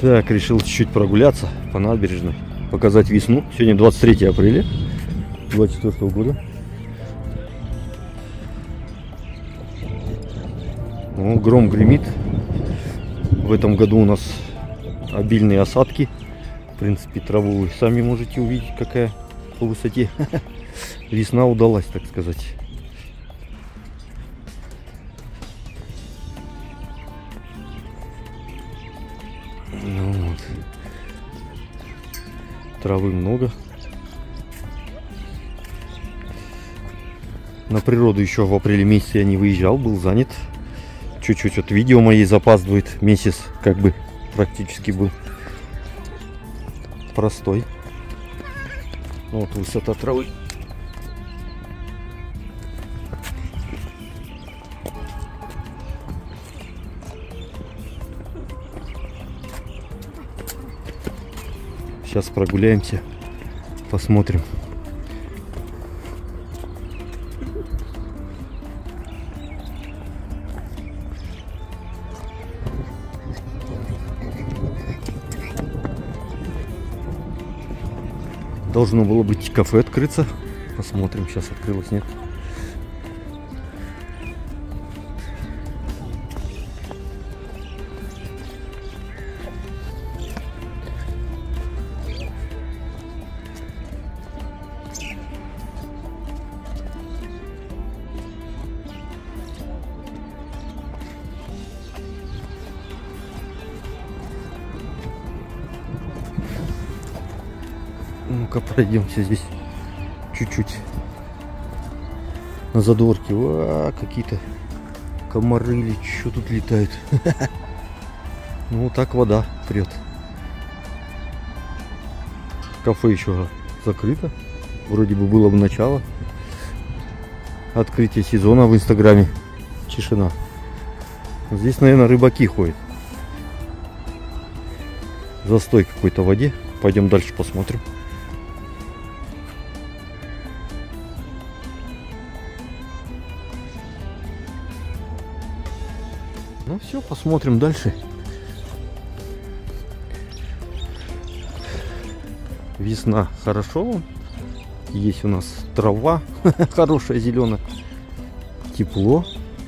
Так, решил чуть-чуть прогуляться по набережной, показать весну. Сегодня 23 апреля 2024 года. Ну, гром гремит. В этом году у нас обильные осадки. В принципе, траву вы сами можете увидеть, какая по высоте. Весна удалась, так сказать. Ну, вот. Травы много. На природу еще в апреле месяце я не выезжал, был занят. Чуть-чуть вот видео мои запаздывает. Месяц как бы практически был простой. Вот высота травы. Сейчас прогуляемся, посмотрим. Должно было быть кафе открыться. Посмотрим, сейчас открылось, нет. Ну-ка, пройдемся здесь чуть-чуть на задворке. Какие-то комары или что тут летают. Ну, вот так вода прет. Кафе еще закрыто. Вроде бы было бы начало открытия сезона в Инстаграме. Тишина. Здесь, наверное, рыбаки ходят. Застой какой-то в воде. Пойдем дальше посмотрим. Ну все, посмотрим дальше. Весна хорошо. Есть у нас трава хорошая, зеленая. Тепло.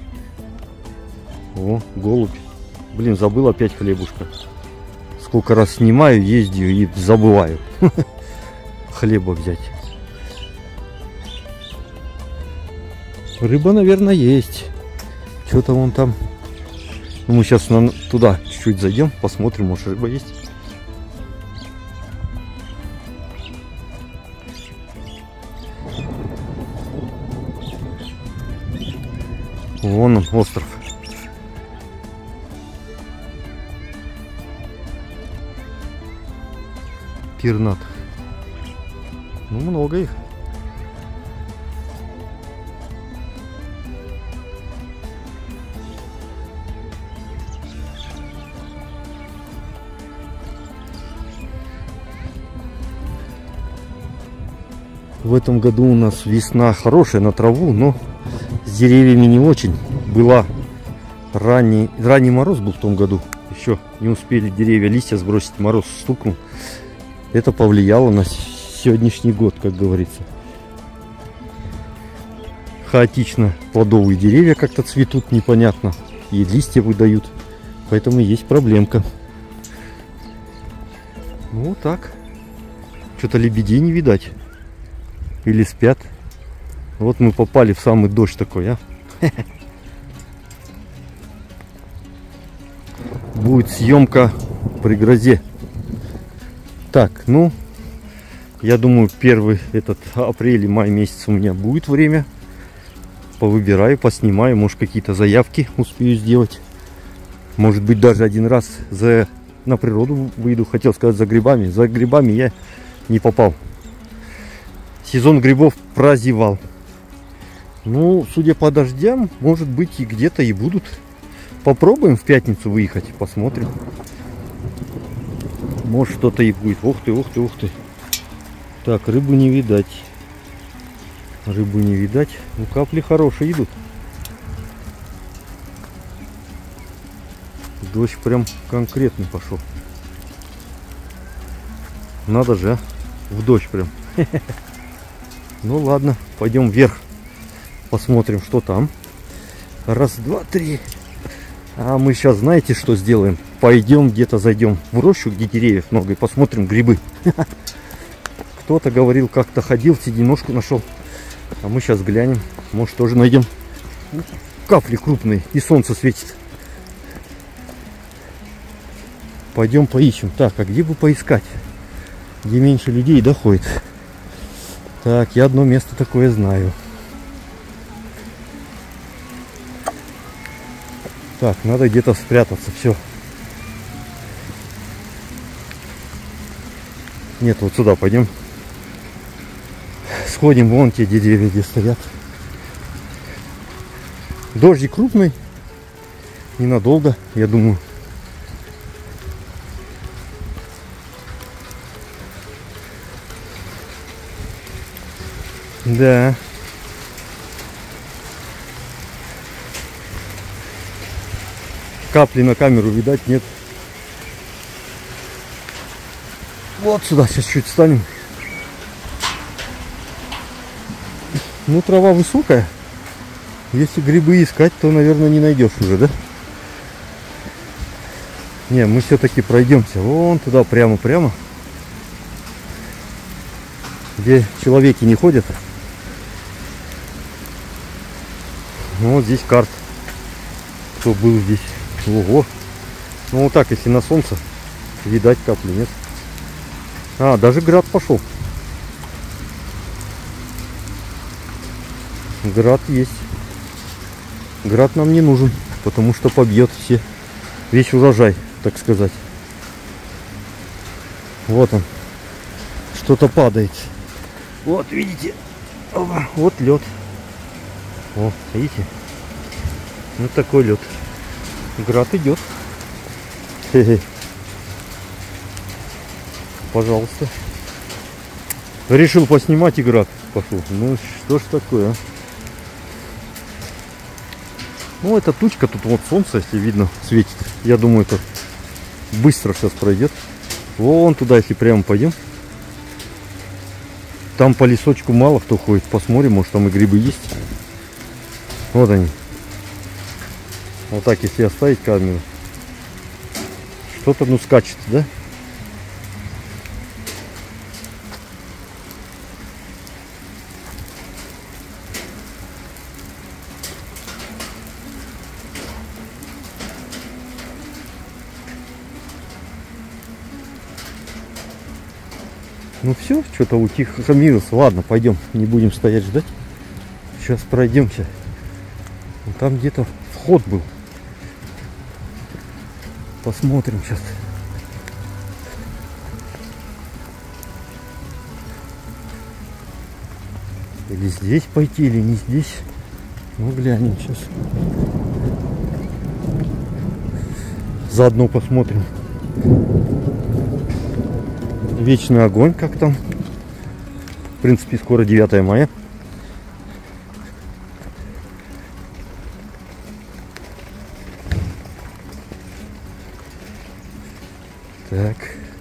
О, голубь. Блин, забыл опять хлебушка. Сколько раз снимаю, ездию и забываю хлеба взять. Рыба, наверное, есть. Что-то вон там. Мы сейчас туда чуть-чуть зайдем, посмотрим, может, рыба есть. Вон он, остров. Пернатых. Ну, много их. В этом году у нас весна хорошая на траву, но с деревьями не очень. Была ранний мороз был в том году. Еще не успели деревья, листья сбросить, мороз стукнул. Это повлияло на сегодняшний год, как говорится. Хаотично плодовые деревья как-то цветут непонятно. И листья выдают. Поэтому есть проблемка. Ну вот так. Что-то лебедей не видать. Или спят. Вот мы попали в самый дождь такой, а. Будет съемка при грозе. Так, ну, я думаю, первый этот апрель и май месяц у меня будет время. Повыбираю, поснимаю, может, какие-то заявки успею сделать. Может быть, даже один раз на природу выйду. Хотел сказать, за грибами. За грибами я не попал. Сезон грибов прозевал. Ну, судя по дождям, может быть, и где-то и будут. Попробуем в пятницу выехать, посмотрим. Может, что-то и будет. Ух ты, ух ты, ух ты. Так, рыбу не видать. Рыбу не видать. Ну, капли хорошие идут. Дождь прям конкретный пошел. Надо же, а? В дождь прям. Ну ладно, пойдем вверх. Посмотрим, что там. Раз, два, три. А мы сейчас знаете, что сделаем? Пойдем где-то зайдем в рощу, где деревьев много, и посмотрим грибы. Кто-то говорил, как-то ходил, сединожку нашел. А мы сейчас глянем. Может, тоже найдем. Капли крупные, и солнце светит. Пойдем поищем. Так, а где бы поискать? Где меньше людей доходит. Так, я одно место такое знаю. Так, надо где-то спрятаться. Все. Нет, вот сюда пойдем. Сходим вон те деревья, где стоят. Дождик крупный. Ненадолго, я думаю. Да. Капли на камеру видать нет. Вот сюда сейчас чуть встанем. Ну, трава высокая. Если грибы искать, то, наверное, не найдешь уже, да? Не, мы все-таки пройдемся. Вон туда, прямо-прямо. Где человеки не ходят. Ну, вот здесь карта. Кто был здесь. Ого. Ну, вот так, если на солнце, видать капли, нет? А, даже град пошел. Град есть. Град нам не нужен, потому что побьет весь урожай, так сказать. Вот он. Что-то падает. Вот, видите? Вот лед. О, видите? Вот такой лед. Град идет. Хе-хе. Пожалуйста. Решил поснимать, и град пошел. Ну что ж такое, а? Ну, эта тучка, тут вот солнце, если видно, светит. Я думаю, это быстро сейчас пройдет. Вон туда, если прямо пойдем. Там по лесочку мало кто ходит. Посмотрим, может там и грибы есть. Вот они. Вот так, если оставить камеру. Что-то, ну, скачет, да? Ну все, что-то утихомирился. Ладно, пойдем, не будем стоять ждать. Сейчас пройдемся. Там где-то вход был. Посмотрим сейчас. Или здесь пойти, или не здесь. Ну, глянем сейчас. Заодно посмотрим. Вечный огонь, как там. В принципе, скоро 9 мая. Так.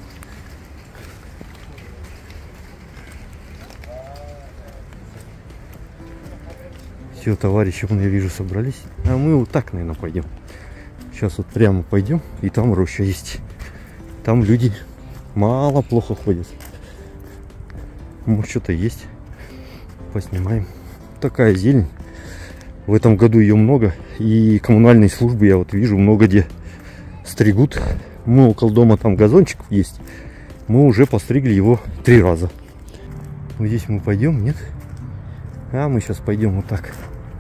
Все, товарищи, я вижу, собрались. А мы вот так, наверное, пойдем. Сейчас вот прямо пойдем. И там роща есть. Там люди мало плохо ходят. Может, что-то есть. Поснимаем. Такая зелень. В этом году ее много. И коммунальные службы, я вот вижу, много где стригут. Мы около дома, там газончик есть. Мы уже постригли его 3 раза. Вот здесь мы пойдем, нет? А мы сейчас пойдем вот так.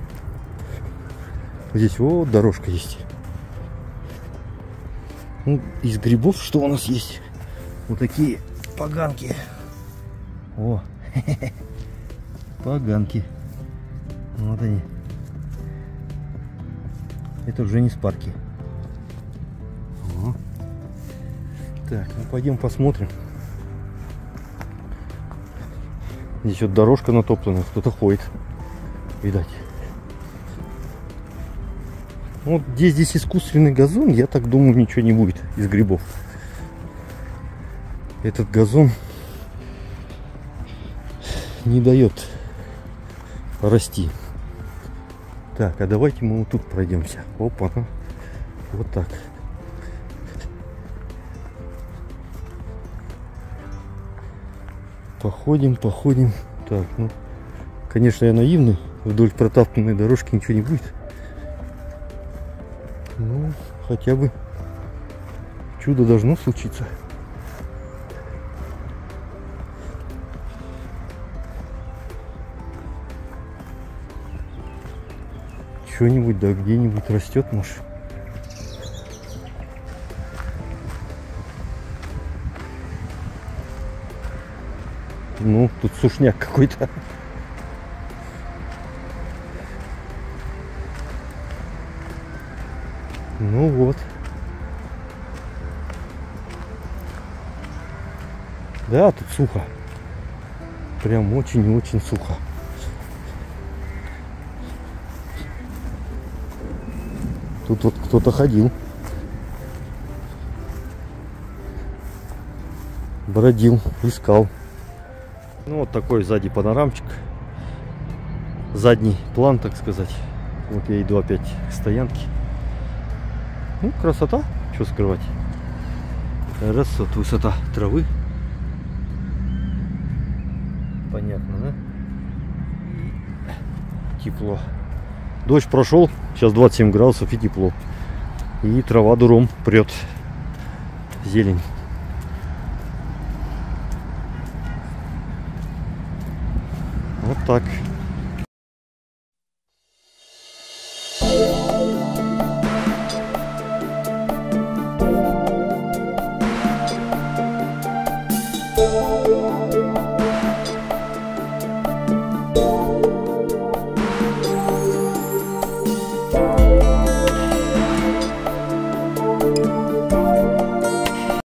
Здесь вот дорожка есть. Ну, из грибов что у нас есть? Вот такие поганки. О, поганки. Вот они. Это уже не спарки. О. Так, ну пойдем посмотрим. Здесь вот дорожка натоплена, кто-то ходит, видать. Вот где здесь искусственный газон, я так думаю, ничего не будет из грибов. Этот газон не дает расти. Так, а давайте мы вот тут пройдемся. Опа, вот так. Походим, походим. Так, ну, конечно, я наивный. Вдоль протоптанной дорожки ничего не будет. Ну, хотя бы чудо должно случиться. Что-нибудь, да где-нибудь растет, может. Ну, тут сушняк какой-то. Ну вот. Да, тут сухо. Прям очень и очень сухо. Тут вот кто-то ходил. Бродил, искал. Ну вот такой сзади панорамчик. Задний план, так сказать. Вот я иду опять к стоянке. Ну, красота, что скрывать. Раз, вот высота травы. Понятно, да? Тепло. Дождь прошел, сейчас 27 градусов и тепло. И трава дуром прет. Зелень. Вот так.